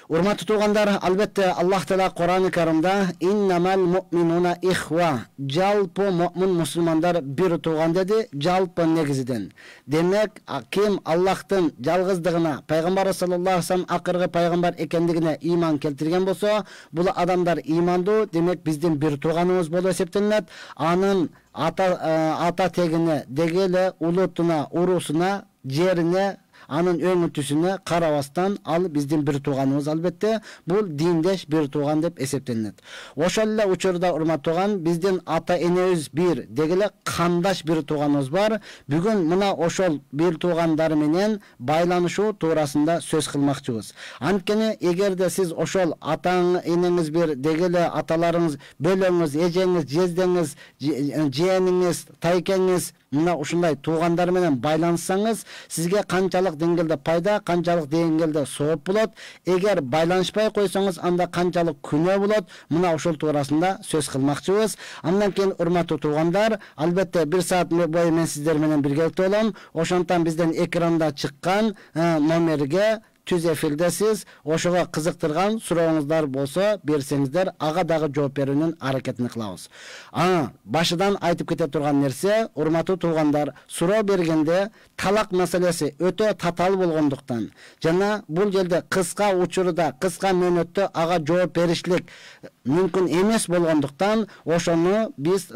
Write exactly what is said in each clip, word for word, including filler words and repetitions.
Урматтуу туугандар, албетте Аллах Таала Кур'ан-ы Каримда иннамал муъминуна ихва, жалпы муъмин мусулмандар бир тууган деди, жалпы негизиден. Демек, ким Аллахтын жалгыздыгына, пайгамбар саллаллаху алейхи ва саллям акыркы пайгамбар экендигине иман келтирген болсо, бул адамдар имандуу, демек биздин бир тууганыбыз болуп эсептелет. Анын ата ата тегине, дегеле улутуна, урусуна, жерине, анын өңү түсүнө карабастан ал биздин бир тууганыбыз албетте, бул диндеш бир тууган деп эсептелет. Ошол эле учурда урматтуу тууган, биздин ата энебиз бир, дегеле кандаш бир тууганыбыз бар. Бүгүн мына ошол бир туугандар менен байланышуу туурасында сөз кылмакчыбыз. Анткени эгерде сиз ошол атаң энеңиз бир, дегеле аталарыңыз, бөлөңүз, эжеңиз, жездеңиз, жээниңиз, тайкеңиз мына ушундай туугандар менен байланышсаңыз, сизге канчалык деңгээлде пайда, канчалык деңгээлде сооп болот. Эгер байланышпай койсоңуз, анда канчалык күнөө болот. Мына ошол туурасында сөз кылмакчыбыз. Андан кийин урматтуу туугандар, албетте бир саат бою мен сиздер менен биргеликте болом. Ошондон бизден экранда чыккан номерге түз эфирдесиз. Ошого кызыктырган сурооңуздар болсо берсеңиздер, ага дагы жооп берүүнүн аракетин кылабыз. А, башыдан айтып кете турган нерсе, урматтуу туугандар, суроо бергенде талак маселеси өтө татаал болгондуктан жана бул жерде кыска учурда, кыска мөөнөттө ага жооп беришлик мүмкүн эмес болгондуктан, ошону биз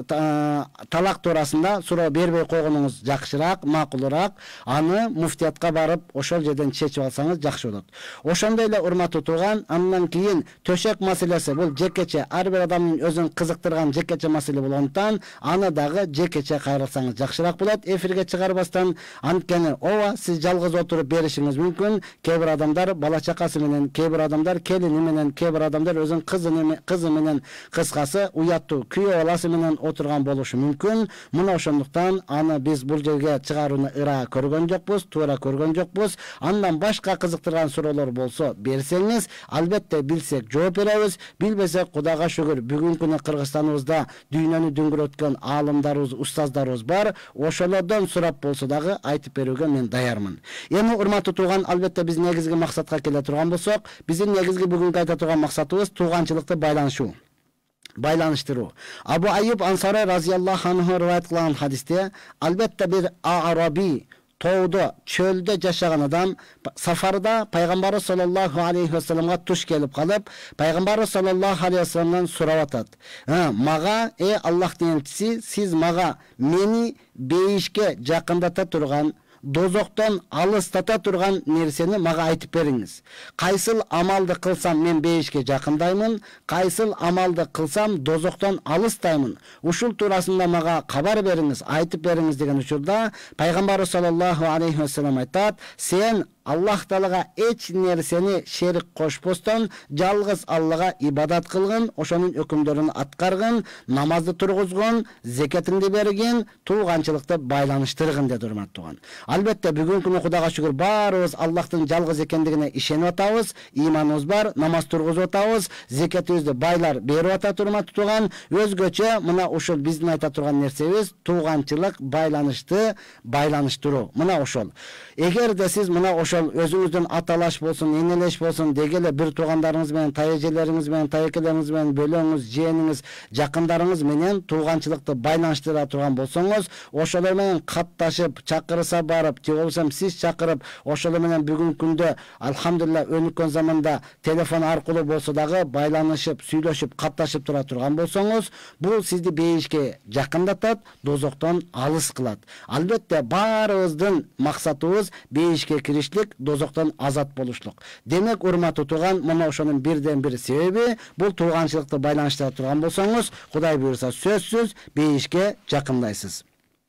талак туурасында суроо бербей койгонуңуз жакшыраак, макулураак. Аны муфтиятка барып, ошол жерден чечип алсаңыз жакшы болот. Ошондой эле урматтуу тууган, андан кийин төшөк маселеси, бул жекече, ар бир адамдын өзүн кызыктырган жекече маселе болгондуктан, аны дагы жекече кайрылсаңыз жакшыраак болот, эфирге чыгарбастан. Анткени ооба, сиз жалгыз отуруп беришиңиз мүмкүн. Кээ бир адамдар бала чакасы менен, кээ бир адамдар келини менен, кээ бир адамдар өзүнүн кызы кызы менен, кыскасы уяттуу күйөө баласы менен отурган болушу мүмкүн. Мына ошондуктан аны биз бул жерге чыгарууну ыра көргөн жокпуз, туура көргөн жокпуз. Андан башка кызыктырган суроолор болсо берсеңиз, албетте билсек жооп беребиз. Билбесек, Кудайга шүгүр, бүгүнкү күнү Кыргызстаныбызда дүйнөнү дүңгүрөткөн аалымдарыбыз, устаздарыбыз бар. Ошолордон сурап болсо дагы айтып берүүгө мен даярмын. Эми урматтуу тууган, албетте биз негизги максатка келе турган болсок, биздин негизги бүгүнкү айта турган максатыбыз тууганчылыкты байланышуу. Байланыштыруу. Абу Айюб Ансари разияллаху анху риваят кылган хадисте, албетте бир араби, тоодо, чөлдө жашаган адам сафарда пайгамбары саллаллаху алейхи ва салламга туш келип калып, пайгамбары саллаллаху алейхи ва салламдан сурап атат. Мага, э Аллахтын элчиси, сиз мага мени бейишке жакындата турган, дозоктон алыстата турган нерсени мага айтып бериңиз. Кайсыл амалды кылсам мен бейишке жакындаймын, кайсыл амалды кылсам дозоктон алыстаймын. Ушул туурасында мага кабар бериңиз, айтып бериңиз деген учурда пайгамбары саллаллаху алейхи ва саллям айтат: сен Аллах Таалага эч нерсени шерик кошпостон жалгыз Аллага ибадат кылгын, ошонун өкүмдөрүн аткаргын, намазды тургузгун, зекетинди бергин, тууганчылыкты байланыштыргын деди урматтуу тууган. Албетте бүгүнкү күнү Кудайга шүгүр баарыбыз Аллахтын жалгыз экендигине ишенип атабыз, иманыбыз бар, намаз тургузуп атабыз, зекетибизди байлар берип атат урматтуу тууган. Өзгөчө мына ушул биздин айта турган нерсебиз тууганчылык, байланышты байланыштыруу. Мына ошол. Эгерде сиз мына ошол өзүңүздүн аталаш болсун, энелеш болсун, дегеле бир туугандарыңыз менен, тайэжелериңиз менен, тайекелериңиз менен, бөлөңүз, жээниңиз, жакындарыңыз менен тууганчылыкты байланыштыра турган болсоңуз, ошолор менен катташып, чакырса барып, же болбосо сиз чакырып, ошолор менен бүгүнкү күндө алхамдулилла өнүккөн заманда телефон аркылуу болсо дагы байланышып, сүйлөшүп, катташып тура турган болсоңуз, бул сизди бейишке жакындатат, дозоктон алыс кылат. Албетте баарыбыздын максатыбыз бейишке киришлик, дозоктон азат болушлук. Демек, урматтуу тууган, мына ошонун бирден бир себеби бул тууганчылыкты байланыштыра турган болсоңуз, Кудай буйрса сөзсүз бейишке жакындайсыз.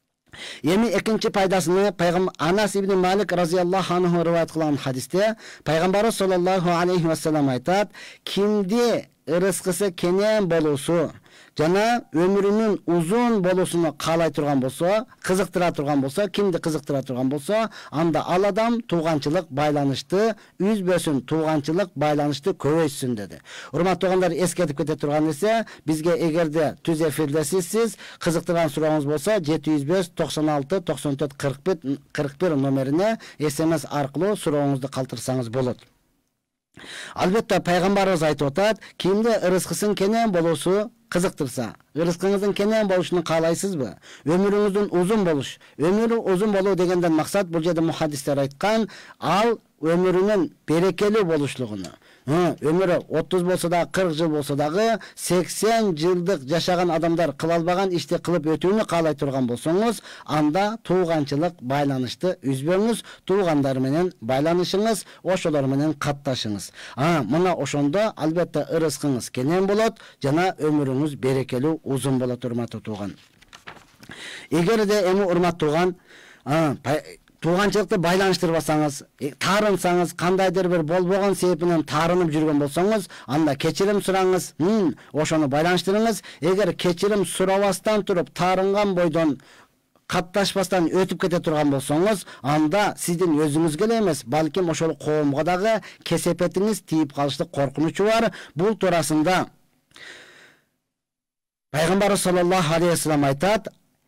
Эми экинчи пайдасыны пайгамбар Анас ибн Малик разияллаху анху риваят кылган хадисте пайгамбары саллаллаху алейхи ва саллям айтат: кимди ырыскысы кенен болуусу жана өмүрүнүн узун болуусуну каалай турган болсо, кызыктыра турган болсо, кимди кызыктыра турган болсо, анда ал адам тууганчылык байланышты үзбөсүн, тууганчылык байланышты көбөйтсүн деди. Урматтуу туугандар, эскертип кете турган нерсе, бизге эгерде түз эфирдесиз, сиз кызыктырган сурооңуз болсо жети жүз беш токсон алты токсон төрт кырк бир номерине эс эм эс аркылуу сурооңузду калтырсаңыз болот. Albatta пайгамбарыбыз айтып атат, кимде ырыскысын кенен болосу кызыктырса, ырыскыңыздын кенен болушун каалайсызбы? Өмүрүңүздүн узун болуш. Өмүрү узун болуу дегенден максат бул жерде мухаддистер айткан, ал өмүрүнүн берекелүү болушлугуну. Өмүрү отуз болсо да, кырк жыл болсо дагы сексен жылдык жашаган адамдар кыла албаган ишти кылып өтүүнү каалай турган болсоңуз, анда тууганчылык байланышты үзбөңүз, туугандар менен байланышыңыз, ошолор менен катташыңыз. А, мына ошондо албетте ырыскыңыз кенен болот, жана өмүрүңүз берекелүү узун болот, урматтуу тууган. Эгерде эми урматтуу тууган, тууганчылыкты байланыштырбасаңыз, таарынсаңыз, кандайдыр бир болбогон себебинен таарынып жүргөн болсоңуз, анда кечирим сураңыз, ошону байланыштырыңыз. Эгер кечирим сурабастан туруп, таарынган бойдон катташпастан өтүп кете турган болсоңуз, анда сиздин өзүңүзгө эле эмес, балким ошол коомго дагы кесепетиңиз тийип калыштык коркунучу бар. Бул туурасында Пайгамбар саллаллаху алейхи ва саллям айтат,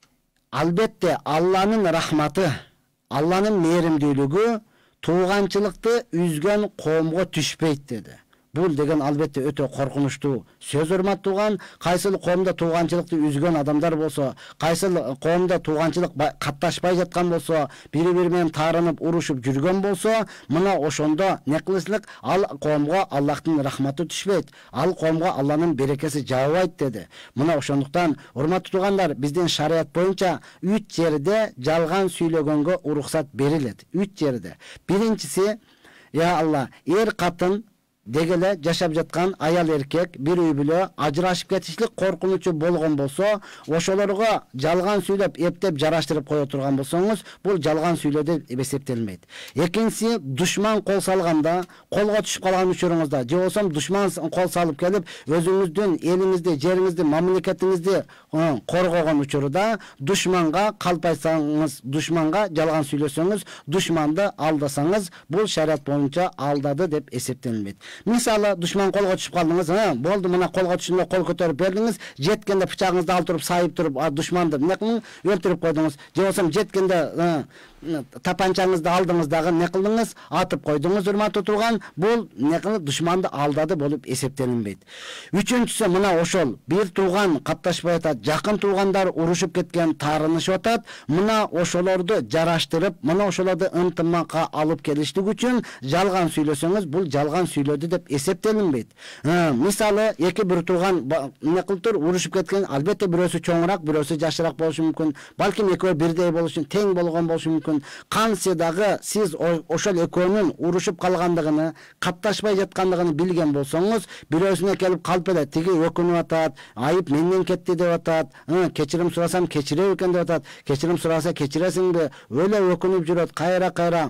албетте Алланын рахматы, Алланын мээримдүүлүгү тууганчылыкты үзгөн коомго түшпөйт деди. Бул деген албетте өтө коркунучтуу сөз, урматтуу тууган. Кайсыл коомдо тууганчылыкты үзгөн адамдар болсо, кайсыл коомдо тууганчылык катташпай жаткан болсо, бири-бири менен таарынып, урушуп жүргөн болсо, мына ошондо не кылышлык, ал коомго Аллахтын рахматы түшпөйт, ал коомго Алланын берекеси жаабайт деди. Мына ошондуктан, урматтуу туугандар, биздин шарият боюнча үч жерде жалган сүйлөгөнгө уруксат берилет. Үч жерде. Биринчиси, я Алла, эр катын дегеле жашап жаткан аял эркек бир үй бүлө ажырашып кетишлик коркунучу болгон болсо, ошолорго жалган сүйлөп, эптеп жараштырып кое турган болсоңуз, бул жалган сүйлөө деп эсептелмейт. Экинчиси, душман кол салганда, колго түшүп калган учуруңузда, же болсо душман кол салып келип, өзүңүздүн элиңизди, жериңизди, мамлекетиңизди коргогон учурда душманга калпайсаңыз, душманга жалган сүйлөсөңүз, душманды алдасаңыз, бул шарият боюнча алдады деп эсептелмейт. Мисалы, душман колго түшүп калдыңыз, болду, мына колго түшүндө кол көтөрүп бердиңиз, жеткенде бычагыңызды алып туруп, сайып туруп, душманды эмне кылдыңыз, өлтүрүп койдуңуз. Же болсо жеткенде тапанчаңызды алдыңыз дагы не кылдыңыз, атып койдуңуз, урматтуу тууган. Бул не кылып душманды алдады болуп эсептелинбейт. Үчүнчүсү, мына ошол бир тууган катташпай атат, жакын туугандар урушуп кеткен, таарынышып атат. Мына ошолорду жараштырып, мына ошолорду ынтымакка алып келиштик үчүн жалган сүйлөсөңүз, бул жалган сүйлөдү деп эсептелинбейт. Мисалы, эки бир тууган не кылып урушуп кеткен, албетте бирөөсү чоңураак, бирөөсү жашыраак болушу мүмкүн, балким экөө бирдей болушу, тең болгон болушу мүмкүн. Кансы дагы сиз ошол экөөнүн урушуп калгандыгын, катташпай жаткандыгын билген болсоңуз, бирөөсүнө келип калп эле тиги өкүнүп атат, айып менден кетти деп атат, кечирим сурасам кечирет экен деп атат, кечирим сураса кечиресиңби, өлө өкүнүп жүрөт, кайра-кайра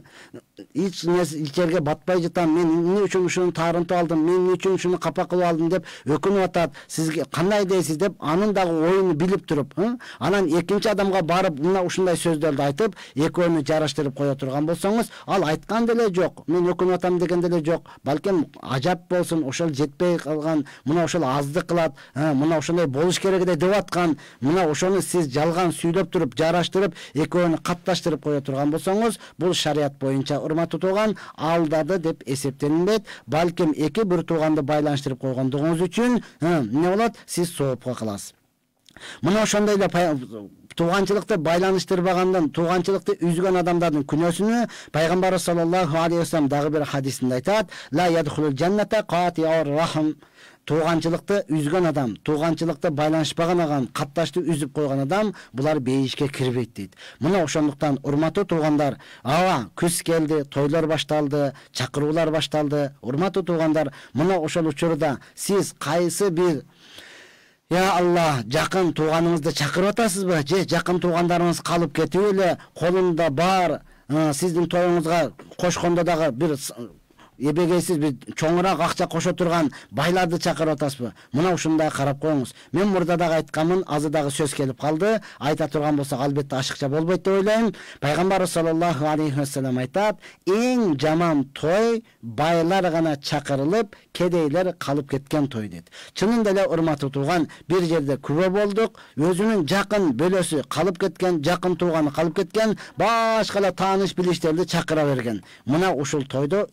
эч нерсе батпай жатам, мен эмне үчүн ушуну таарынтып алдым, мен эмне үчүн ушуну капа кылып алдым деп өкүнүп атат. Сизге кандай дейсиз деп анын дагы оюну билип туруп, анан экинчи адамга барып мына ушундай сөздөрдү айтып, экөөнү жараштырып кое турган болсоңуз, ал айткан деле жок, мен өкүнүп атам деген деле жок. Балким ажап болсун, ошол жетпей калган, мына ошол аздык кылат, мына ошондой болуш керек эле деп аткан, мына ошону сиз жалган сүйлөп туруп, жараштырып, экөөнү катташтырып кое турган болсоңуз, бул шарият боюнча, урматтуу тууган, алдады деп эсептелинбейт. Балким эки бир тууганды байланыштырып койгондугуңуз үчүн эмне болот? Сиз соопко каласыз. Мына ошондой эле тууганчылыкты байланыштырбагандан, тууганчылыкты үзгөн адамдардын күнөөсүнү Пайгамбар саллаллаху алейхи ва саллям дагы бир хадисинде айтат: "Ла ядхулул жанната катиур рахм". Тууганчылыкты үзгөн адам, тууганчылыкты байланышпаган адам, катташты үзүп койгон адам, булар бейишке кирбейт дейт. Мына ошондуктан, урматтуу туугандар, аба күз келди, тойлор башталды, чакыруулар башталды. Урматтуу туугандар, мына ошол учурда сиз кайсы бир Я Алла, жакын тууганыңызды чакырып атасызбы? Же жакын туугандарыңыз калып кетип эле, колунда бар, сиздин тоюңузга кошкондо дагы бир эбегейсиз бир чоңураак акча кошо турган байларды чакырып атасызбы? Мына ушундай карап коюңуз. Мен мурда дагы айтканмын, азыр дагы сөз келип калды. Айта турган болсок, албетте ашыкча болбойт деп ойлойм. Пайгамбар саллаллаху алейхи ва саллям айтат: "Эң жаман той байлар гана чакырылып, кедейлер калып кеткен той" дейт. Чынында эле, урматтуу тууган, бир жерде күбө болдук. Өзүнүн жакын бөлөсү калып кеткен, жакын тууганы калып кеткен, башка эле тааныш билиштерди чакыра берген. Мына ушул тойдо өтө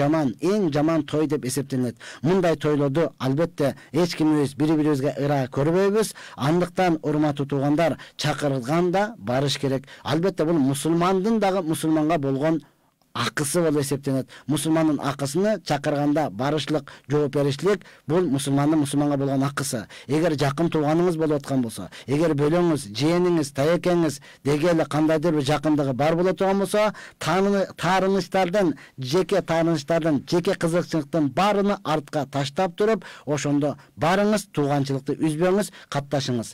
жаман, эң жаман той деп эсептелет. Мындай тойлорду албетте эч кимибиз бири-бирибизге ыра көрбөйбүз. Андыктан урматтуу туугандар, чакырганда барыш керек. Албетте бул мусулмандын дагы мусулманга болгон акысы болуп эсептелет. Мусулмандын акысыны чакырганда барышлык, жооп беришлик бул мусулмандын мусулманга болгон акысы. Эгер жакын тууганыңыз болуп аткан болсо, эгер бөлөңүз, жээниңиз, таекеңиз дегеле кандайдыр бир жакындыгы бар боло турган болсо, таарынычтардан, жеке таарынычтардан, жеке кызыкчылыктын баарыны артка таштап туруп, ошондо барыңыз, тууганчылыкты үзбөңүз, катташыңыз.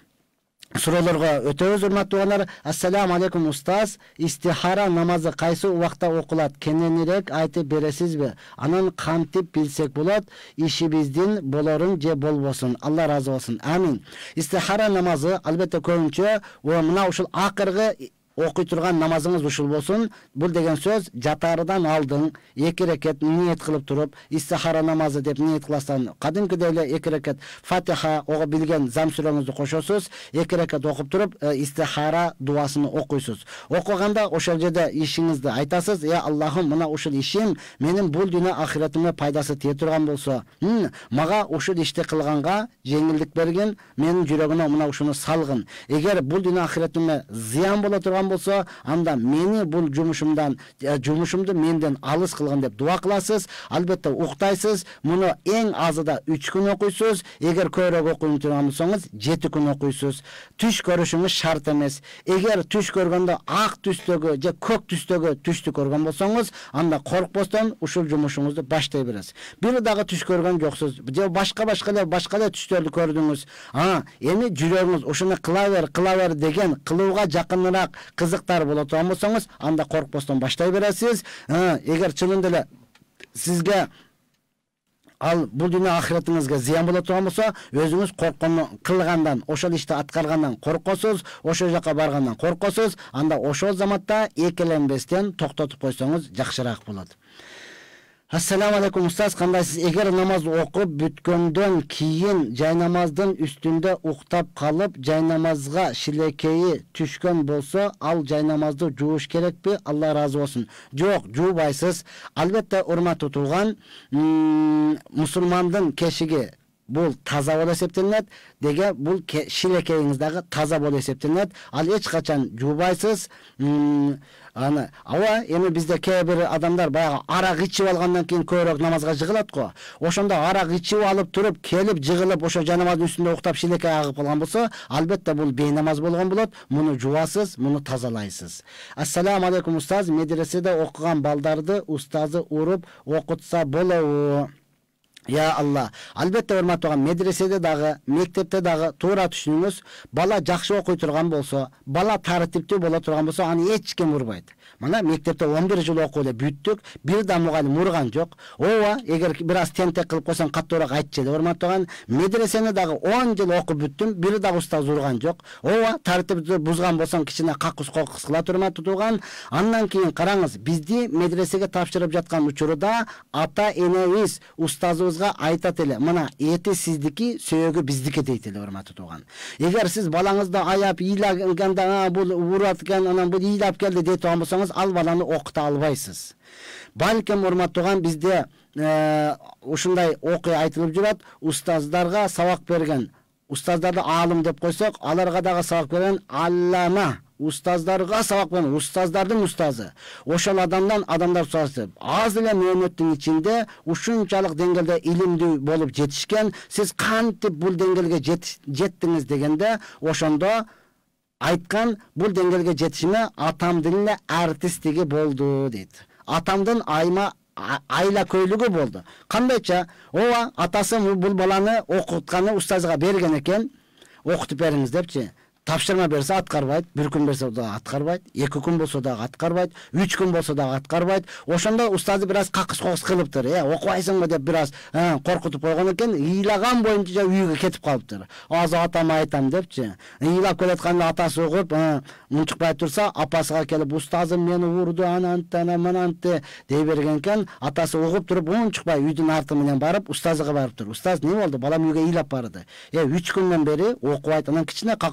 Суроолорго өтөбүз, урматтуу туугандар. Ассаламу алейкум устаз. Истихара намазы кайсы убакта окулат? Кененирээк айтып бересизби? Анан кантип билсек болот? Ишибиздин болорун же болбосун. Алла разы болсун. Амин. Истихара намазы албетте көбүнчө мына ушул акыркы окуй турган намазыңыз ушул болсун. Бул деген сөз жатаардан алдын эки рекет ниет кылып туруп, истихара намазы деп ниет кыласаң, кадимкидей эле эки рекет Фатиха ого билген зам сүрөңүздү кошосуз, эки рекет окуп туруп, истихара дуасын окуйсуз. Окуганда ошол жерде ишиңизди айтасыз: "Я Аллахым, мына ушул ишим менин бул дүйнө ахиретиме пайдасы тие турган болсо, мага ушул ишти кылганга жеңилдик бергин, менин жүрөгүмө мына ушуну салгын. Эгер бул дүйнө ахиретиме зыян боло турган болсо, анда мени бул жумушумдан, жумушумду менден алыс кылган" деп дуа кыласыз. Албетте уктайсыз. Муну эң азыда үч күн окуйсуз. Эгер көбүрөөк окуй турган болсоңуз жети күн окуйсуз. Түш көрүшүңүз шарт эмес. Эгер түш көргөндө ак түстөгү же көк түстөгү түштү көргөн болсоңуз, анда коркпостон ушул жумушуңузду баштай бересиз. Бир дагы түш көргөн жоксуз, же башка-башка эле башка эле түштөрдү көрдүңүз. А, эми жүрөгүңүз ушуну кыла бер, кыла бер деген кылууга жакыныраак кызыктар боло турган болсоңуз, анда коркпостон баштай бересиз. Эгер чынында эле сизге ал бул дүйнө ахиретиңизге зыян боло турган болсо, өзүңүз корккону кылгандан, ошол ишти аткаргандан коркосуз, ошол жака баргандан коркосуз, анда ошол заматта экеленбестен токтотуп койсоңуз жакшыраак болот. Ассаламу алейкум устаз, кандайсыз? Эгер намаз окуп бүткөндөн кийин жайнамаздын үстүндө уктап калып, жайнамазга шилекейи түшкөн болсо, ал жайнамазды жууш керекпи? Алла разы болсун. Жок, жуубайсыз. Албетте, урматтуу тууган, мусулмандын кешиги бул таза болуп эсептелет, деге бул шилекейиңиз дагы таза болуп эсептелет. Ал эч качан жуубайсыз. Аны, ава, эми бизде кээ бир адамдар баягы арак ичип алгандан кийин көбүрөөк намазга жыгылат го. Ошондо арак ичип алып туруп, келип жыгылып, ошо жайнамаздын үстүндө уктап шилекей агып калган болсо, албетте бул бейнамаз болгон болот. Муну жуасыз, муну тазалайсыз. Ассаламу алейкум устаз, медреседе окуган балдарды устазы уруп окутса болобу? Я Алла. Албетте, урматтуу, медреседе дагы, мектепте дагы туура түшүнүңүз. Бала жакшы окуй турган болсо, бала тартиптүү боло турган болсо, аны эч ким урбайт. Мына мектепте он бир жыл окуп эле бүттүк, бир да мугалим урган жок. Ооба, эгер бир аз тентек кылып койсоң каттуураак айтчы деп, урматтуу, медресени дагы он жыл окуп бүттүм, бир да устаз урган жок. Ооба, тартипти бузган болсоң кичине какус кокус кылат, урматтуу. Андан кийин караңыз, бизди медресеге тапшырып жаткан учурда ата энебиз устазыбыз айтат эле, мына эти сиздики, сөөгү биздики дейт эле, урматтуу тууган. Эгер сиз балаңызды аяп, ийлаганда, бул урат экен, анан бул ыйлап келди дейт турган болсоңуз, ал баланы окута албайсыз. Балким, урматтуу тууган, бизде ушундай окуя айтылып жүрөт, устаздарга сабак берген, устаздарды аалым деп койсок, аларга дагы сабак берген аллама. Устаздарга сабак берген, устаздардын устазы. Ошол адамдан адамдар сурашты. Аз эле мөөнөттүн ичинде ушунчалык деңгээлде илимдүү болуп жетишкен, сиз кантип бул деңгээлге жеттиңиз дегенде, ошондо айткан, бул деңгээлге жетишиме атамдын эле артисттиги болду дейт. Атамдын айма айла көйлүгү болду. Кандайча? Ооба, атасы бул баланы окутканы устазга берген экен, окутуп бериңиз депчи. Тапшырма берсе аткарбайт, бир күн берсе да аткарбайт, эки күн болсо да аткарбайт, үч күн болсо да аткарбайт. Ошондо устазы бир аз какыс кокус кылыптыр. Э, окубайсыңбы деп бир аз коркутуп койгон экен, ыйлаган боюнча үйгө кетип калыптыр. Азыр атама айтам депчи. Ыйлап келатканда атасы угуп, унчукпай турса, апасыга келип, устазым мени урду, ананты, мананты дей берген экен. Атасы угуп туруп, унчукпай үйдүн арты менен барып, устазыга барыптыр. Устаз, не болду? Балам үйгө ыйлап барды. Э, үч күндөн бери окубайт, анан кичине какыс кокус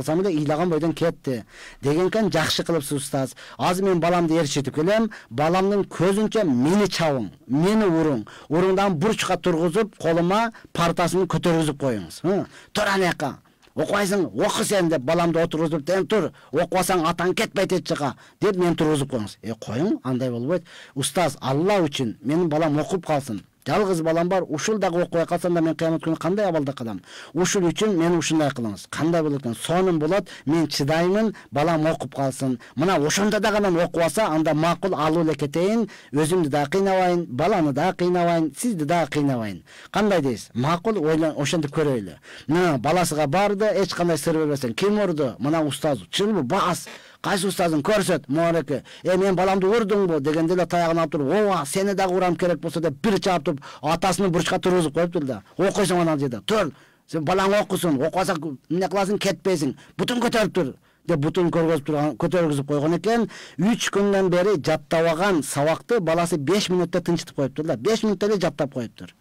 кылсам эле ыйлаган бойдон кетти дегенкен жакшы кылыпсыз устаз. Азыр мен баламды ээрчитип келем, баламдын көзүнчө мени чабың, мени уруң. Уруңдан бурчка тургузуп, колума партасын көтөргүзүп коюңуз. Тур анакка. Окуйсың, оку сен деп баламды отургузуп, "Тен тур, окубасаң атаң кетпейт эч жака" деп мен тургузуп коюңуз. Э коюң, андай болбойт. Устаз, Алла үчүн менин балам окуп калсын. Жалгыз балам бар, ушул дагы окуй калсам да мен кыямат күнү кандай абалда калам? Ушул үчүн мен ушундай кылыңыз. Кандай болот экен? Сонун болот, мен чыдаймын, балам окуп калсын. Мына ошондо да гана окубаса, анда макул алуу эле кетейин, өзүмдү да кыйнабайын, баланы да кыйнабайын, сизди да кыйнабайын. Кандай дейсиз? Макул ойлон, ошентип көрөйлү. Мына баласыга барды, эч кандай сыр бербесең, ким урду? Мына устаз, чылбы, бас. Кайсы устазың көрсөт, муареке. Э мен баламды урдуңбу дегенде эле таягын алып туруп, "Ооба, сени дагы урам керек болсо" деп бир чаап туруп, атасыны бурчка тургузуп коюптур да. Окуйсуң анан жерде. Тур. Сен балаң окусын, окубаса эмне кыласың, кетпейсиң. Бутун көтөрүп тур деп бутун көргөзүп турган, көтөргүзүп койгон экен. үч күндөн бери жаттабаган сабакты баласы беш мүнөттө тынчытып коюптур да. беш мүнөттө эле жаттап коюптур.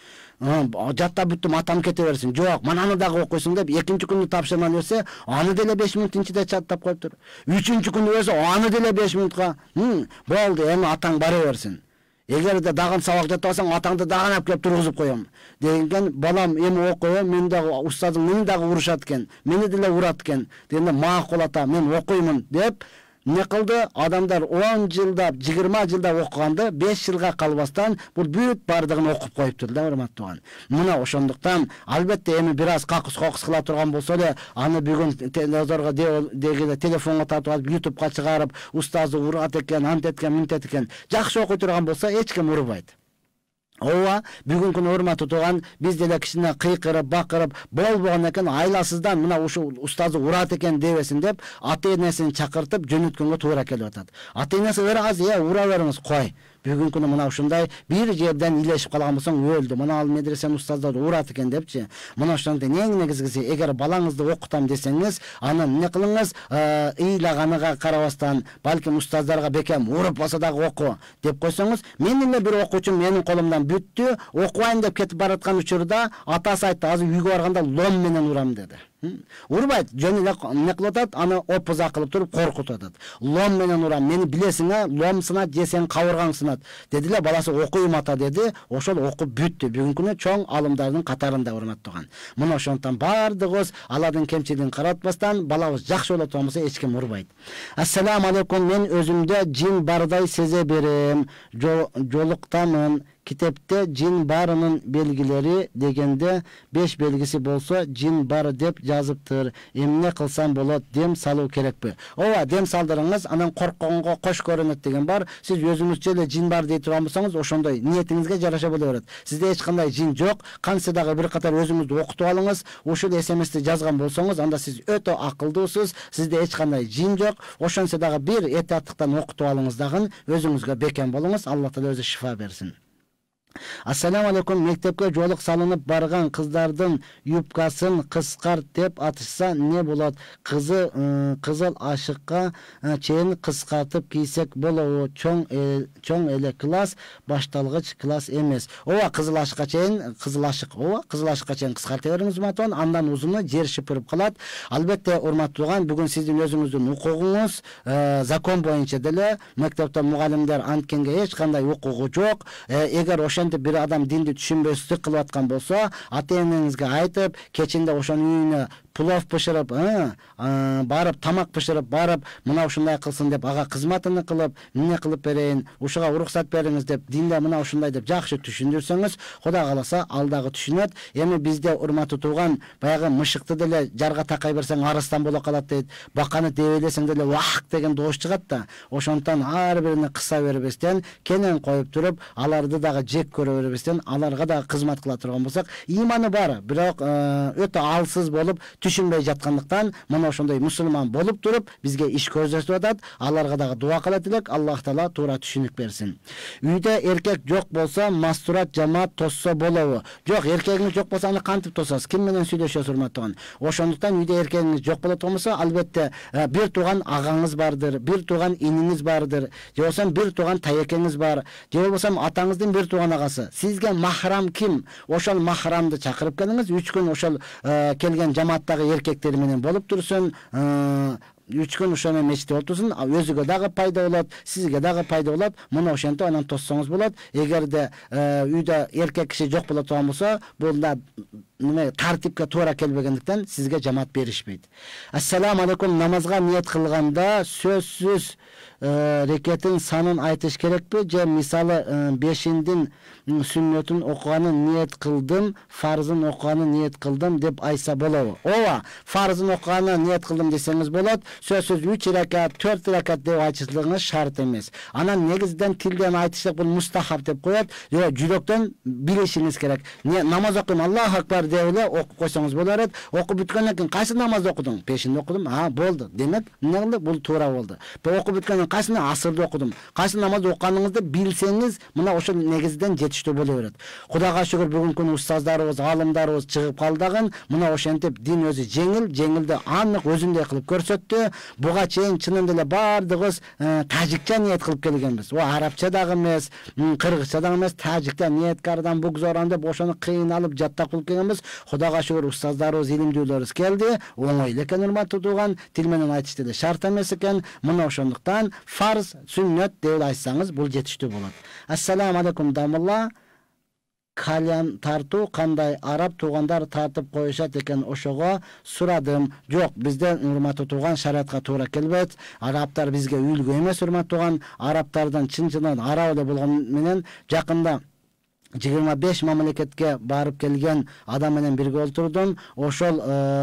Жаттап бүттүм, атам кете берсин. Жок, мананы дагы окуйсуң деп экинчи күндү тапшырманы берсе, аны деле беш мүнөт тынчыда жаттап коюптур. үчүнчү күндү берсе, аны деле беш мүнөткө. Болду, эми атаң бара берсин. Эгер де дагы сабак жаттабасаң, атаңды дагы алып келип тургузуп коем. Дегенген балам эми окуйм, мен дагы устазым мени дагы урушат экен, мени деле урат экен. Дегенде макул ата, мен окуймун деп не кылды? Адамдар он жылдап, жыйырма жылдап окуганды беш жылга калбастан бул бүт бардыгын окуп коюптур да, урматтуу. Мына ошондуктан албетте эми бир аз какыс кокус кыла турган болсо эле, аны бүгүн телевизорго дегенде телефонго тартып алып, ютубка чыгарып, устазы урат экен, ант эткен, мынт экен. Жакшы окуй турган болсо эч ким урбайт. Ооба, бүгүнкү күнү урматтуу туган, биз деле кичине кыйкырып, бакырып, болбогон экен, айласыздан мына ушул устазы урат экен дебесин деп, ата-энесин чакыртып жөнөткөнгө туура келип атат. Ата-энеси ыраз, "Э, ура бериңиз, кой." Бүгүнкү күнү мына ушундай бир жерден илешип калган болсоң өлдү. Мына ал медресенин устаздары урат экен депчи. Мына ошондой эң негизгиси, эгер балаңызды окутам десеңиз, аны эмне кылыңыз? Ыйлаганыга карабастан, балким устаздарга бекем уруп болсо дагы оку деп койсоңуз, мен эле бир окуучум менин колумдан бүттү, окубайм деп кетип бараткан учурда атасы айтты, азыр үйгө барганда лом менен урам деди. Урбайт, жөн эле эмне кылып атат, аны опуза кылып туруп коркутуп атат. Лом менен урам, мени билесиң, лом сынат, же сен кабыргаң сынат. Деди эле баласы, окуйм ата деди, ошол окуп бүттү. Бүгүнкү күнү чоң алымдардын катарында, урматтууган. Мына ошондон бардыгыбыз алардын кемчилигин каратпастан, балабыз жакшы болот болсо эч ким урбайт. Ассаламу алейкум, мен өзүмдө жин бардай сезе берем, жолуктамын. Kitapte cin barının belgileri degende beş belgisi bolsa cin bar dep yazıptır. Emne kılsam bolot, dem salуу kerekpi? Ova, dem saldırыңыз, анан коркконго кош көрүнөт деген бар. Сиз өзүңүзчө эле жин бар дей турган болсоңуз, ошондой ниетиңизге жараша боло берет. Сизде эч кандай жин жок. Кантсе дагы бир катар өзүңүздү окутуп алыңыз. Ушул эс эм эсти жазган болсоңуз, анда сиз өтө акылдуусуз. Сизде эч кандай жин жок. Ошонсо дагы бир этаттыктан окутуп алыңыз дагы, өзүңүзгө бекем болуңуз. Алла Таала өзү шифа берсин. Ассаламу алейкум, мектепке жолук салынып барган кыздардын юбкасын кыскарт деп атышса не болот? Кызы кызыл ашыкка чейин кыскартып кийсек болобу? Чоң чоң эле класс, башталгыч класс эмес. Ооба, кызыл ашыкка чейин, кызыл ашык, ооба, кызыл ашыкка чейин кыскарта бериңиз матон, андан узуну жер шыпырып калат. Албетте, урматтууган, бүгүн сиздин өзүңүздүн укугуңуз, закон боюнча деле мектепте мугалимдер анткенге эч кандай укугу жок. Эгер ошо bir adam dindi түшүнбөстүк кылып аткан болсо, ата-энеңизге айтып, кечинде ошонун үйүнө пулов пышырып, барып тамак пышырып, барып, мына ушундай кылсын деп, ага кызматыны кылып, эмне кылып берейин, ушуга уруксат бериңиз деп, динде мына ушундай деп жакшы түшүндүрсөңүз, Кудай кааласа алдагы түшүнөт. Эми бизде урматтуу тууган, баягы мышыкты деле жарга такай берсең арыстан боло калат дейт. Баканы дебелесең деле вак деген доош чыгат да. Ошондон ар бирине кыса бербестен, кенен коюп туруп, аларды дагы жек көрө бербестен, аларга да кызмат кыла турган болсак, иманы бар, бирок өтө алсыз болуп түшүнбөй жаткандыктан, мына ошондой мусулман болуп туруп, бизге иш көрсөтүп атат. Аларга дагы дуа кылат элек, Аллах Таала туура түшүнүк берсин. Үйдө эркек жок болсо, мастурат жамаат тоссо болобу? Жок, эркегиңиз жок болсо, аны кантип тососуз? Ким менен сүйлөшөсүз, урматтууган? Ошондуктан үйдө эркегиңиз жок болот болсо, албетте бир тууган агаңыз бардыр, бир тууган иниңиз бардыр, же болбосо бир тууган таекеңиз бар, же болбосо атаңыздын бир тууган агасы. Сизге махрам ким? Ошол махрамды чакырып келиңиз, үч күн ошол келген жамаатта жамааттагы эркектер менен болуп турсун, үч күн ошо менен мечитте отурсун, өзүгө дагы пайда болот, сизге дагы пайда болот. Муну ошентип анан тоссоңуз болот. Эгерде үйдө эркек киши жок боло турган болсо, бул да неме тартипке туура келбегендиктен сизге жамаат беришпейт. Ассаламу алейкум. Намазга ниет кылганда сөзсүз рекеттин санын айтыш керекпи? Же мисалы бешиндин сүннөтүн окуганын ниет кылдым, фарзын окуганын ниет кылдым деп айса болобу? Ооба, фарзын окуганын ниет кылдым десеңиз болот. Сөзсүз үч ракат, төрт ракат деп айтышлыгыңыз шарт эмес. Анан негизден тилден айтышлык бул мустахаб деп коет. Же жүрөктөн билишиңиз керек. Намаз окуйм, Аллаху акбар деп эле окуп койсоңуз болор эт. Окуп бүткөндөн кийин кайсы намазды окудуң? Пешинди окудум. А, болду. Демек, эмне кылды? Бул туура болду. Окуп бүткөндөн кайсыны? Асырды окудум. Кайсы намазды окуганыңызды билсеңиз, мына ошол негизден жетиштүү боло берет. Кудайга шүгүр, бүгүнкү күнү устаздарыбыз, алымдарыбыз чыгып калдыгын, мына ошентип дин өзү жеңил, жеңилди анык өзүндөй кылып көрсөттү. Буга чейин чынында эле бардыгыбыз тажикча ниет кылып келгенбиз. О арабча дагы эмес, кыргызча дагы эмес, тажикча ниеткардан бугзоран деп ошону кыйналып жаттап кылып келгенбиз. Кудайга шүгүр, устаздарыбыз, илимдүүлөрүбүз келди. Оңой эле экен, урматтуу тууган, тил менен айтышты да шарт эмес экен. Мына ошондуктан фарз, сүннөт деп айтсаңыз бул жетиштүү болот. Ассаламу алейкум дамылла. Кальян тартуу кандай? Араб туугандар тартып коюшат экен, ошого сурадым. Жок, бизде урматтуу тууган шариатка туура келбейт. Арабтар бизге үлгү эмес, урматтуу тууган. Арабтардан чын-чынын араб эле болгон менен жакында жыйырма беш мамлекетке барып келген адам менен бирге отурдум. Ошол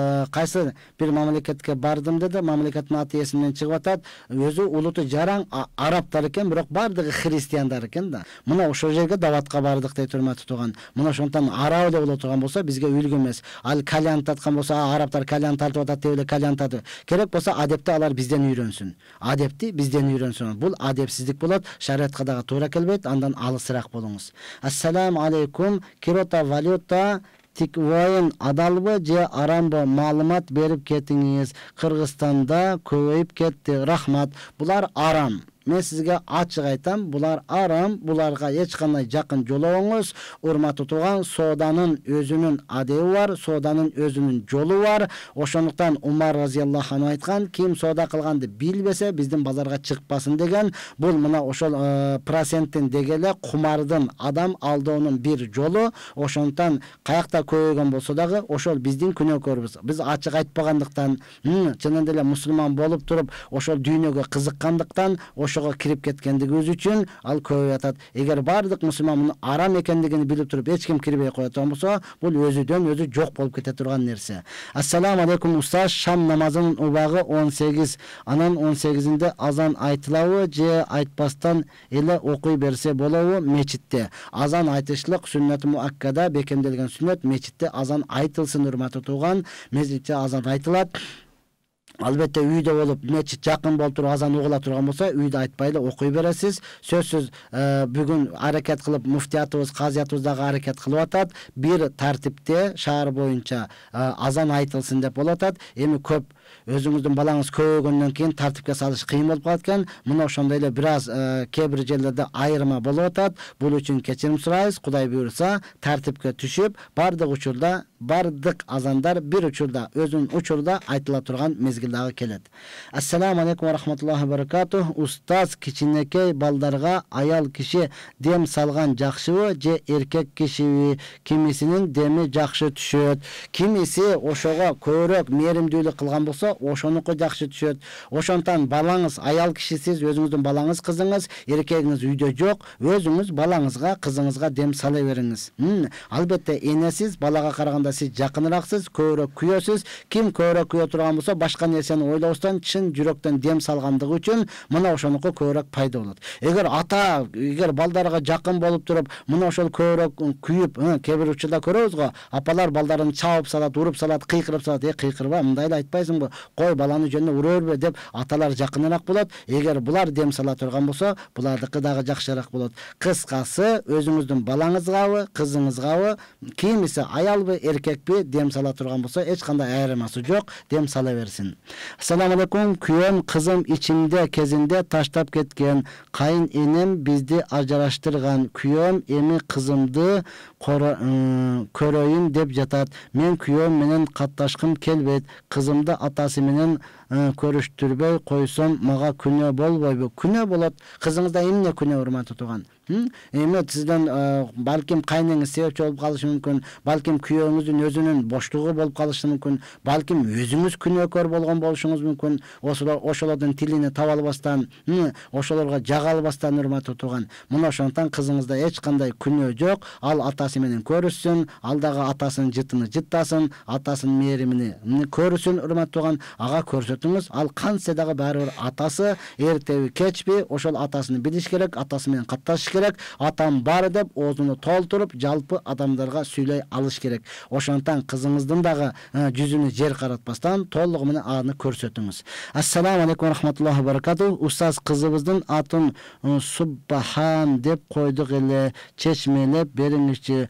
кайсы бир мамлекетке бардым деди. Мамлекеттин аты эсимден чыгып атат. Өзү улуту жараң арабтар экен, бирок бардыгы христиандар экен да. Мына ошол жерге даватка бардык дейт, урматтуу тууган. Мына ошондон араб эле боло турган болсо бизге үлгү эмес. Ал кальян таткан болсо, арабтар кальян тартып атат деп эле кальян тартып. Керек болсо адепти алар бизден үйрөнсүн. Адепти бизден үйрөнсүн. Бул адепсиздик болот. Шариатка дагы туура келбейт. Андан алысыраак болуңуз. Ассаламу алейкум. Криптовалюта тиквоин адалбы же арамбы? Маалымат берип кетиңиз. Кыргызстанда көбөйүп кетти. Рахмат. Булар арам. Мен сизге ачык айтам, булар арам, буларга эч кандай жакын жолобоңуз. Урматтуу тууган, сооданын өзүнүн адеби бар, сооданын өзүнүн жолу бар. Ошондуктан Умар разияллаху анху айткан, ким соода кылганды билбесе, биздин базарга чыкпасын деген. Бул мына ошол проценттин дегеле кумардын, адам алдоонун бир жолу. Ошондуктан каякта көбөйгөн болсо дагы ошол биздин күнөөкөрүбүз. Биз ачык айтпагандыктан, чынында эле мусулман болуп туруп, ошол дүйнөгө кызыккандыктан, ошого кирип кеткендигибиз үчүн ал көбөйүп атат. Эгер бардык мусулман арам экендигин билип туруп эч ким кирбей кое турган болсо, бул өзүдөн өзү жок болуп кете турган нерсе. Ассаламу алейкум устаз, шам намазынын убагы он сегиз, анан он сегизинде азан айтылабы же айтпастан эле окуй берсе болобу? Мечитте азан айтышлык сүннөт муаккада, бекемделген сүннөт. Мечитте азан айтылсын, урматтуу тууган. Мечитте азан айтылат. Албетте үйдө болуп, мечит жакын болуп туруп азан угула турган болсо, үйдө айтпай эле окуй бересиз. Сөзсүз бүгүн аракет кылып, муфтиятыбыз, казиятыбыз дагы аракет кылып атат. Бир тартипте шаар боюнча азан айтылсын деп болуп атат. Эми көп өзүңүздүн балаңыз көбөйгөндөн кийин тартипке салыш кыйын болуп калат экен. Мына ошондой эле бир аз кээ бир жерлерде айырма болуп атат. Бул үчүн кечирим сурайбыз. Кудай буйрса, тартипке түшүп, бардык учурда, бардык азандар бир учурда, өзүнүн учурда айтыла турган мезгил дагы келет. Ассаламу алейкум ва рахматуллахи ва баракатух. Устаз, кичинекей балдарга аял киши дем салган жакшыбы же эркек кишиби? Кимисинин деми жакшы түшөт, кимиси ошого көбүрөөк мээримдүүлүк кылган болсо, ошонуку жакшы түшөт. Ошондон балаңыз аял кишисиз, өзүңүздүн балаңыз, кызыңыз, эркегиңиз үйдө жок, өзүңүз балаңызга, кызыңызга дем сала бериңиз. Албетте энесиз, балага караганда сиз жакыныраксыз, көбүрөөк күйөсүз. Ким көбүрөөк күйө турган болсо, башка нерсени ойлобостон, чын жүрөктөн дем салгандыгы үчүн мына ошонуку көбүрөөк пайда болот. Эгер ата, эгер балдарга жакын болуп туруп, мына ошол көбүрөөк күйүп, кээ бир учурда көрөбүз го, апалар балдарын чабып салат, уруп салат, кыйкырып салат. Э, кыйкырба, мындай эле айтпайсыңбы? Кой, баланы жөнүнө ура бербе деп аталар жакыныраак болот. Эгер булар дем сала турган болсо, булардыкы дагы жакшыраак болот. Кыскасы, өзүңүздүн балаңызгабы, кызыңызгабы, кимиси аялбы, эркекпи дем сала турган болсо эч кандай айырмасы жок, дем сала берсин. Ассаламу алейкум. Күйөөм кызым ичимде кезинде таштап кеткен. Кайын энем бизди ажыраштырган. Күйөөм эми кызымды көрөйүн деп жатат. Мен күйөөм менен катташкым келбейт. Кызымды атасы менен көрүштүрбөй койсом мага күнөө болбойбу? Күнөө болот. Кызыңызда эмне күнөө, урматтуу тууган? Эми сизден балким кайныңыз себепчи болуп калышы мүмкүн, балким күйөөңүздүн өзүнүн боштугу болуп калышы мүмкүн, балким өзүңүз күнөөкөр болгон болушуңуз мүмкүн. Ошолордун тилине таба албастан, ошолорго жага албастан, урматтуу тууган. Мына ошондон кызыңызда эч кандай күнөө жок. Ал атасы менен көрүшсүн, ал дагы атасынын жытыны жыттасын, атасынын мээримини көрүсүн, урматтуу тууган. Ага көрсөтүңүз. Ал кантсе дагы баары бир атасы, эртеби кечпи ошол атасын билиш керек, атасы менен катташыш керек. Атам бар деп оозуну толтуруп жалпы адамдарга сүйлөй алыш керек. Ошондон кызыңыздын дагы жүзүнө жер каратпастан толугу менен аны көрсөтүңүз. Ассаламу алейкум рахматуллахи баракату. Устаз, кызыбыздын атын Субхан деп койдук эле, чечмелеп бериңизчи.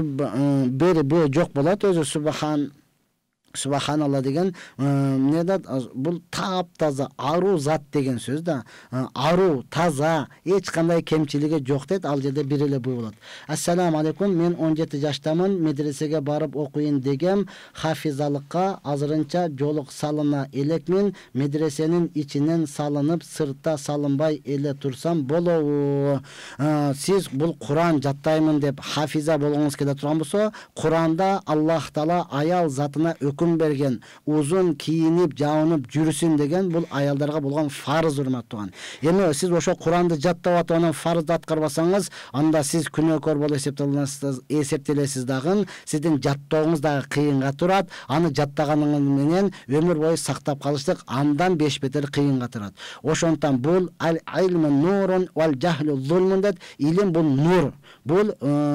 Бери бөө жок болот өзү Субхан. Субханалла деген эмне да бул таптаза аруу зат деген сөз да. Аруу, таза, эч кандай кемчилиги жок дейт. Ал жерде бир эле бу болот. Ассаламу алейкум. Мен он жети жаштамын. Медресеге барып окуйын дегем. Хафизалыкка азырынча жолук салына элекмин. Медресенин ичинен салынып, сыртта салынбай эле турсам болобу? Сиз бул Куран жаттаймын деп хафиза болгоңуз келе турган болсо, Куранда Аллах Таала аял затына өкүм берген, узун кийинип, жаунуп жүрүсүн деген бул аялдарга болгон фарыз, урматтуу. Эми сиз ошо Куранды жаттап атып анан фарызды аткарбасаңыз, анда сиз күнөөкөр болуп эсептелесиз, эсептелесиз дагы, сиздин жаттооңуз дагы кыйынга турат. Аны жаттаганыңыз менен өмүр бою сактап калыштык андан беш бетер кыйынга турат. Ошондон бул ал-илму нурун вал жахлу зулмун дейт. Илим бул нур. Бул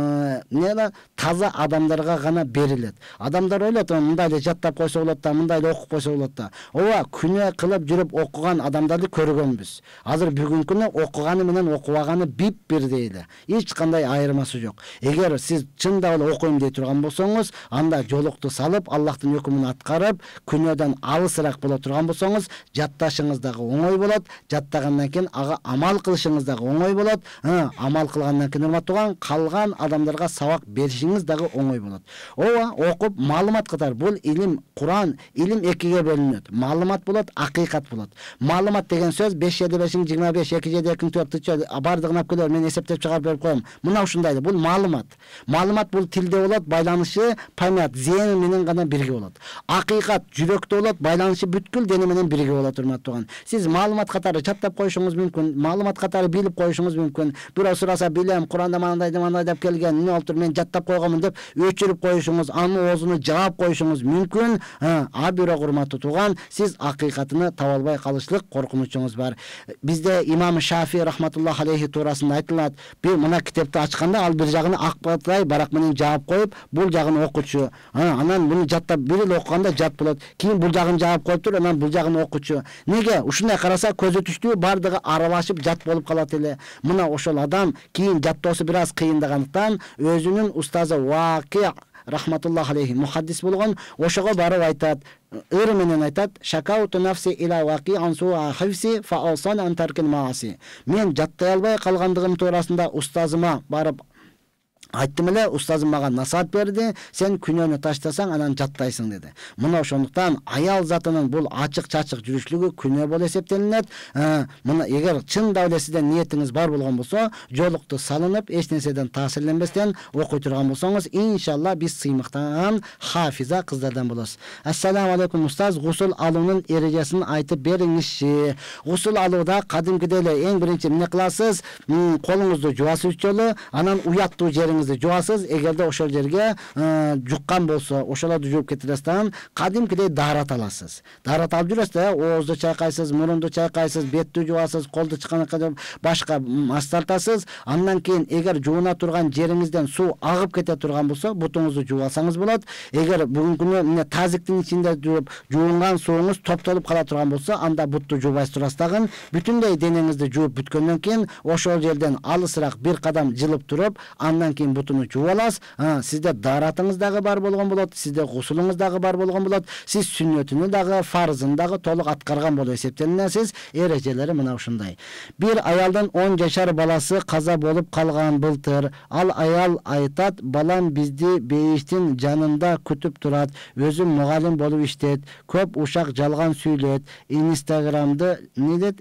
эмне таза адамдарга гана берилет. Адамдар ойлойт, мындай эле жаттап койсо болот да, мындай эле окуп койсо болот да. Ооба, күнөө кылып жүрүп окуган адамдарды көргөнбүз. Азыр бүгүнкү күнү окуганы менен окубаганы бип бирдей эле. Эч кандай айырмасы жок. Эгер сиз чындап эле окуйм дей турган болсоңуз, анда жолукту салып, Аллахтын өкүмүн аткарып, күнөөдөн алысыраак боло турган болсоңуз, жатташыңыз дагы оңой болот. Жаттагандан кийин ага амал кылышыңыз дагы оңой болот. Амал кылгандан кийин, урматтуу, калган адамдарга сабак беришиңиз дагы оңой болот. Ооба, окуп маалымат катар. Бул илим, Куран, илим экиге бөлүнөт. Маалымат болот, акыйкат болот. Маалымат деген сөз беш жети беш жыйырма беш эки жети эки төрт тычы бардыгын алып келип мен эсептеп чыгарып берип коем. Мына ушундай. Бул маалымат. Маалымат бул тилде болот, байланышы память, зен менен гана бирге болот. Акыйкат жүрөктө болот, байланышы бүткүл дене менен бирге болот, урматтуу. Сиз маалымат катары жаттап коюшуңуз мүмкүн, маалымат катары билип коюшуңуз мүмкүн. Бирөө сураса билем, Куранда мындай мындай деп келген, эмне болуптур, мен жаттап койгонмун деп өчүрүп коюшуңуз, аны оозуну жаап коюшуңуз мүмкүн. А бирок, урматтуу тууган, сиз акыйкатыны таба албай калышлык коркунучуңуз бар. Бизде имам Шафи рахматуллах алейхи туурасында айтылат. Бир мына китепти ачканда ал бир жагын акбатай барак менен жаап коюп, бул жагын окучу. Анан буну жаттап бир эле окуганда жат болот. Кийин бул жагын жаап коюптур, анан бул жагын окучу. Неге? Ушундай караса көзү түштүү, бардыгы аралашып жат болуп калат эле. Мына ошол адам кийин жаттоосу бир аз кыйындагандыктан өзүнүн устазы Ваки рахматуллах алейхи мухаддис болгон, ошого барып айтат, ыр менен айтат: "Шакауту нафси ила Ваки ансуа хифси фа алсан ан таркил мааси." Мен жаттай албай калгандыгым туурасында устазыма барып айттым эле, устазым мага насаат берди, сен күнөөнү таштасаң анан жаттайсың деди. Мына ошондуктан аял затынын бул ачык-чачык жүрүшлүгү күнөө болуп эсептелинет. Мына эгер чындап эле сизден ниетиңиз бар болгон болсо, жолукту салынып, эч нерседен таасирленбестен окуй турган болсоңуз, иншалла биз сыймыктан хафиза кыздардан болосуз. Ассаламу алейкум устаз, гусул алуунун эрежесин айтып бериңизчи. Гусул алууда кадимкидей эле эң биринчи эмне кыласыз? Колуңузду жуасыз үч жолу, анан уяттуу жериңизди жуасыз. Эгерде ошол жерге жуккан болсо, ошолорду жууп кетиресиз, кадимкидей даарат аласыз. Даарат алып жүрөсүз да, оозду чайкайсыз, мурунду чайкайсыз, бетти жуасыз, колду чыканакка башка мас тартасыз. Андан кийин эгер жууна турган жериңизден суу агып кете турган болсо, бутуңузду жууп алсаңыз болот. Эгер бүгүнкү күнү эмне тазиктин ичинде жууп, жуунган сууңуз топтолуп кала турган болсо, анда бутту жуубайсыз турасыз дагы. Бүтүндөй денеңизди жууп бүткөндөн кийин ошол жерден алысыраак бир кадам жылып туруп, андан кийин кийин бутуну жууп аласыз. Сизде даратыңыз дагы бар болгон болот, сизде гусулуңуз дагы бар болгон болот. Сиз сүннөтүнү дагы, фарзын дагы толук аткарган болуп эсептелинесиз. Эрежелери мына ушундай. Бир аялдын он жашар баласы каза болуп калган былтыр. Ал аял айтат, балам бизди бейиштин жанында күтүп турат. Өзүм мугалим болуп иштейт. Көп ушак жалган сүйлөйт. Инстаграмды не дейт?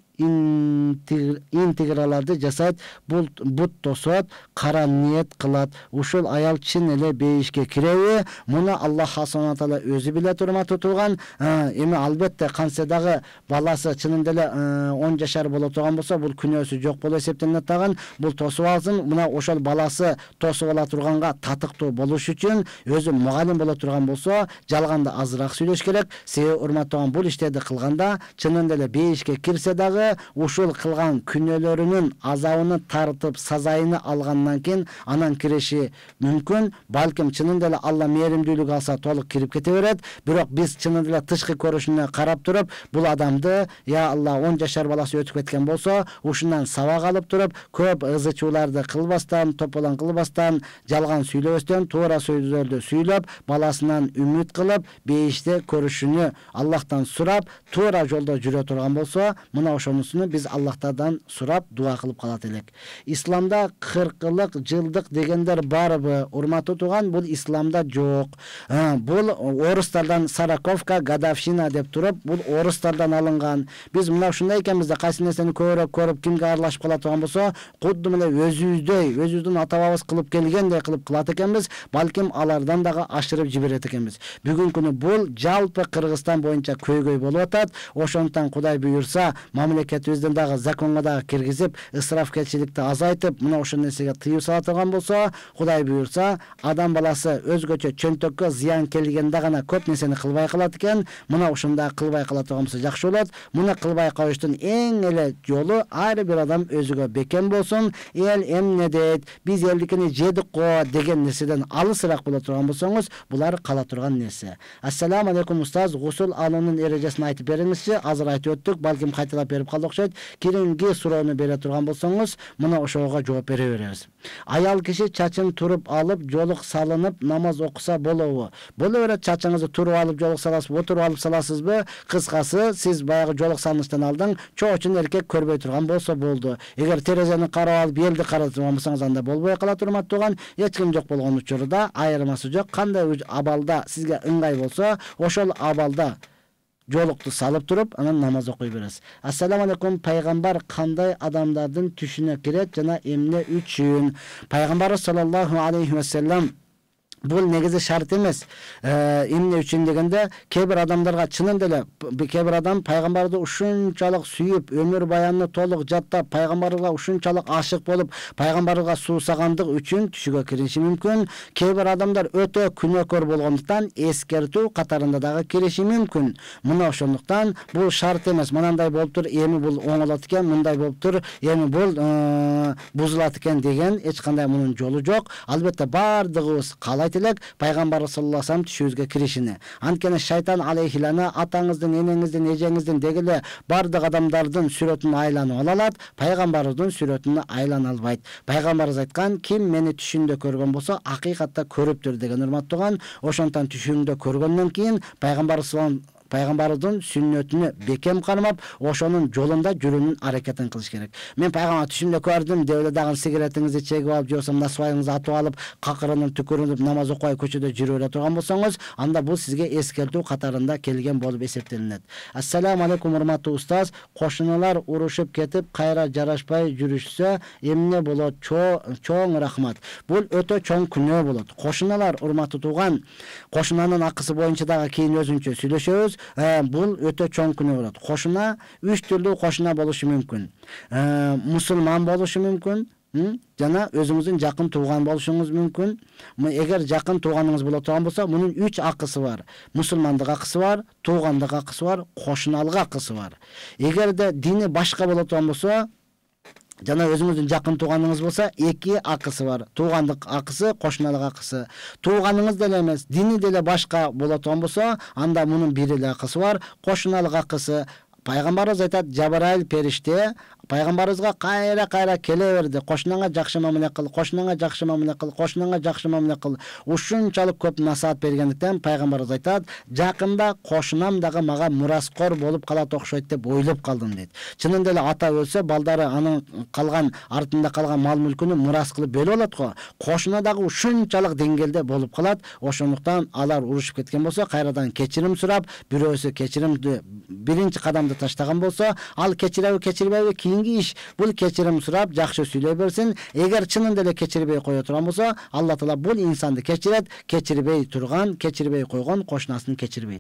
Интеграларды жасайт, бут тосот, кара ниет кылат. Ушул аял чын эле бейишке киреби? Муну Аллах субхана таала өзү билет, урматтуу турган. Эми албетте канча дагы баласы чынында эле он жашар боло турган болсо, бул күнөөсү жок болуп эсептелинет тагын. Бул тосуп алсын. Мына ошол баласы тосуп ала турганга татыктуу болуш үчүн өзү мугалим боло турган болсо, жалганда азыраак сүйлөш керек. Себеби урматтуу, бул иштерди кылганда чынында эле бейишке кирсе дагы ушул кылган күнөөлөрүнүн азабын тартып, сазайыны алгандан кийин анан кириши мүмкүн. Балким чынында эле Алла мээримдүүлүк алса толук кирип кете берет. Бирок биз чынында эле тышкы көрүшүнө карап туруп, бул адамды, я Алла, он жашар баласы өтүп кеткен болсо, ушундан сабак алып туруп, көп ызычууларды кылбастан, тополон кылбастан, жалган сүйлөбөстөн, туура сөздөрдү сүйлөп, баласынан үмүт кылып, бейиште көрүшүнү Аллахтан сурап, туура жолдо жүрө турган болсо, мына ошонусуну биз Аллахтан сурап, дуа кылып калат элек. Исламда кыркылык жылдык дегендер барбы? Урматтуу туган, бул исламда жок. Бул орустардан сороковка, годовщина деп туруп, бул орустардан алынган. Биз мына ушундай экенбиз да, кайсы нерсени көрүп, көрүп кимге аралашып кала турган болсо, кудду мына өзүбүздөй, өзүбүздүн ата-бабабыз кылып келгендей кылып кылат экенбиз. Балким алардан дагы ашырып жиберет экенбиз. Бүгүнкү күнү бул жалпы Кыргызстан боюнча көйгөй болуп атат. Ошондон Кудай буйрса, мамлекетибиздин дагы законго дагы киргизип, ысырафкерчиликти азайтып, мына ошол нерсеге тыюу сала турган болсо, Кудай буйрса, адам баласы өзгөчө чөнтөккө зыян келгенде гана көп нерсени кылбай калат экен. Мына ушундай кылбай кала турган болсо жакшы болот. Муну кылбай коюштун эң эле жолу ар бир адам өзүгө бекем болсун. Эл эмне дейт, биз элдикини жедик го деген нерседен алысыраак боло турган болсоңуз, булар кала турган нерсе. Ассаламу алейкум устаз, гусул алуунун эрежесин айтып бериңизчи. Азыр айтып өттүк, балким кайталап берип калды окшойт. Кийинки суроону бере турган болсоңуз, мына ошого жооп бере беребиз. Аял киши чачын туруп алып, жолук салынып намаз окуса болобу? Боло берет, чачыңызды туруп алып жолук саласызбы, отуруп алып саласызбы? Кыскасы, сиз баягы жолук салыныштан алдың, чоочун эркек көрбөй турган болсо болду. Эгер терезени карап алып, элди карап турган болсоңуз, анда болбой калат, урматтууган. Эч ким жок болгон учурда айырмасы жок. Кандай абалда сизге ыңгай болсо, ошол абалда жолукту салып туруп, анан намаз окуй бересиз. Ассаламу алейкум, пайгамбар кандай адамдардын түшүнө кирет жана эмне үчүн? Пайгамбар саллаллаху алейхи ва саллям бул негизи шарт эмес. Эмне үчүн дегенде, кээ бир адамдарга чынында эле, кээ бир адам пайгамбарды ушунчалык сүйүп, өмүр баянын толук жаттап, пайгамбарга ушунчалык ашык болуп, пайгамбарга суусагандык үчүн түшүгө кириши мүмкүн. Кээ бир адамдар өтө күнөөкөр болгондуктан эскертүү катарында дагы кириши мүмкүн. Мына ошондуктан бул шарт эмес. Мынандай болуптур, эми бул оңолот экен, мындай болуптур, эми бул бузулат экен деген эч кандай мунун жолу жок. Албетте бардыгыбыз каалайт элек пайгамбар саллаллаху алейхи ва саллям түшүбүзгө киришини. Анткени шайтан алейхилана атаңыздын, энеңиздин, эжеңиздин дегеле бардык адамдардын сүрөтүн айланып ала алат, пайгамбардын сүрөтүн айлана албайт. Пайгамбарыбыз айткан, ким мени түшүндө көргөн болсо, акыйкатта көрүптүр деген, урматтууган. Ошондон түшүндө көргөндөн кийин пайгамбар пайгамбардын сүннөтүнө бекем кармап, ошонун жолунда жүрүүнүн аракетин кылыш керек. Мен пайгамбар түшүмдө көрдүм деп эле дагы сигаретиңизди чегип алып, же болбосо насвайыңызды атып алып, какырынып, түкүрүнүп, намаз окуй көчөдө жүрө бере турган болсоңуз, анда бул сизге эскертүү катарында келген болуп эсептелинет. Ассаламу алейкум, урматтуу устаз, кошуналар урушуп кетип, кайра жарашпай жүрүшсө эмне болот? Чоң рахмат. Бул өтө чоң күнөө болот. Кошуналар, урматтуу туган, кошунанын акысы боюнча дагы кийин өзүнчө сүйлөшөбүз. Бул өтө чоң күнөө болот. Кошуна үч түрлүү кошуна болушу мүмкүн. Мусулман болушу мүмкүн, жана өзүңүздүн жакын тууган болушуңуз мүмкүн. Эгер жакын тууганыңыз боло турган болсо, мунун үч акысы бар. Мусулмандык акысы бар, туугандык акысы бар, кошуналык акысы бар. Эгерде дини башка боло турган болсо, жана өзүңүздүн жакын тууганыңыз болсо, эки акысы бар. Туугандык акысы, кошуналык акысы. Тууганыңыз деле эмес, дини деле башка боло турган болсо, анда мунун бир эле акысы бар, кошуналык акысы. Пайгамбарыбыз айтат, Жабраил периште пайгамбарыбызга кайра кайра келе берди. Кошунаңа жакшы мамиле кыл, кошунаңа жакшы мамиле кыл, кошунаңа жакшы мамиле кыл. Ушунчалык көп насаат бергендиктен пайгамбарыбыз айтат, жакында кошунам дагы мага мураскор болуп калат окшойт деп ойлоп калдым дейт. Чынында эле ата өлсө, балдары анын калган артында калган мал мүлкүнү мурас кылып бөлүп алат го. Кошуна дагы ушунчалык деңгээлде болуп калат. Ошондуктан алар урушуп кеткен болсо, кайрадан кечирим сурап, бирөөсү кечиримди биринчи кадамды таштаган болсо, ал кечиреби, кечирбейби кийинки иш. Бул кечирим сурап, жакшы сүйлөй берсин. Эгер чынында эле кечирбей кое турган болсо, Алла Таала бул инсанды кечирет, кечирбей турган, кечирбей койгон кошунасын кечирбейт.